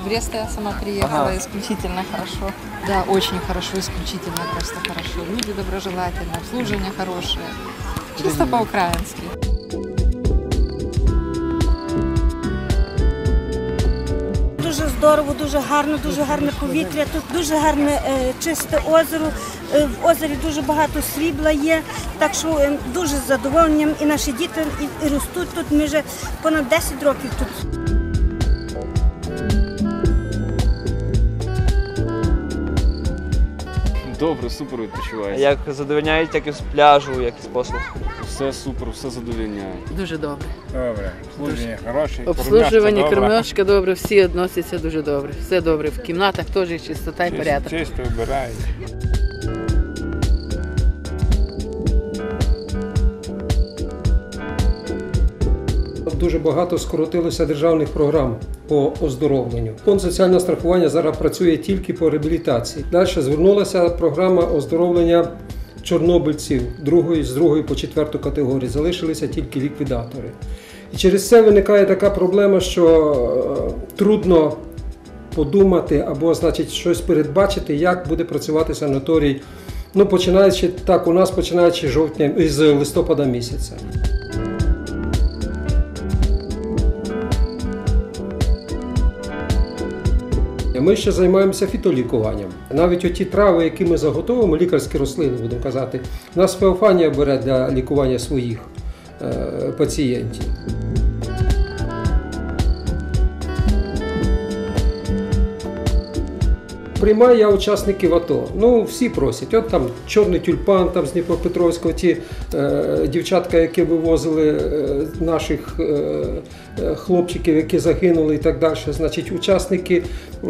Бреста я сама приехала, исключительно хорошо. Да, очень хорошо, исключительно просто хорошо. Люди доброжелательные, обслуживание хорошее. Чисто по-украински. Дуже здорово, дуже гарне повітря, тут дуже гарне чисте озеро, в озері дуже багато срібла є, так що дуже з задоволенням і наші діти і ростуть тут, ми вже понад 10 років тут. Добре, супер відпочивається. Як задовольняють, як і з пляжу, як і з послуг. Все супер, все задовольняє. Дуже добре. Добре, обслуження хороше, Обслужування, кормежка добре, всі відносяться дуже добре. Все добре. В кімнатах теж чистота і порядок. Чисто вбирають. Дуже багато скоротилося державних програм по оздоровленню. Фонд соціального страхування зараз працює тільки по реабілітації. Далі звернулася програма оздоровлення чорнобильців з другої по 4 категорію. Залишилися тільки ліквідатори. І через це виникає така проблема, що трудно подумати або, значить, щось передбачити, як буде працювати санаторій. Ну, починаючи так, у нас починаючи з листопада місяця. Ми ще займаємося фітолікуванням. Навіть оті трави, які ми заготовимо, лікарські рослини, будемо казати, нас Феофанія бере для лікування своїх пацієнтів. Приймаю я учасників АТО. Ну, всі просять. От там чорний тюльпан там, з Дніпропетровського, ті дівчатка, які вивозили наших хлопчиків, які загинули і так далі. Значить, учасники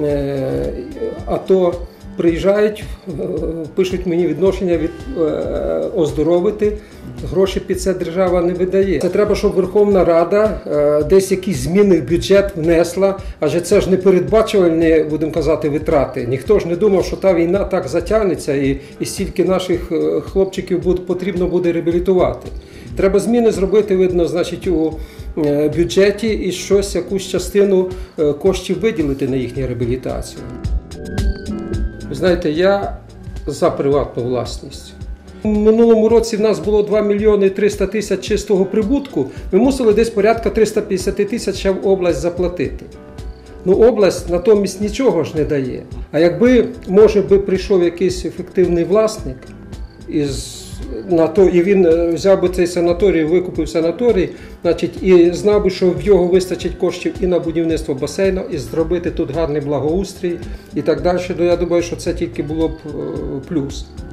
АТО приїжджають, пишуть мені відношення оздоровити. Гроші під це держава не видає. Це треба, щоб Верховна Рада десь якісь зміни в бюджет внесла, адже це ж не передбачувальні, будемо казати, витрати. Ніхто ж не думав, що та війна так затягнеться і стільки наших хлопчиків потрібно буде реабілітувати. Треба зміни зробити, видно, значить, у бюджеті і щось, якусь частину коштів виділити на їхню реабілітацію. Ви знаєте, я за приватну власність. У минулому році в нас було 2 мільйони 300 тисяч чистого прибутку, ми мусили десь порядка 350 тисяч ще в область заплатити. Ну, область натомість нічого ж не дає. А якби, може би, прийшов якийсь ефективний власник і він взяв би цей санаторій, викупив санаторій, значить, і знав би, що в його вистачить коштів і на будівництво басейну, і зробити тут гарний благоустрій і так далі, то я думаю, що це тільки було б плюс.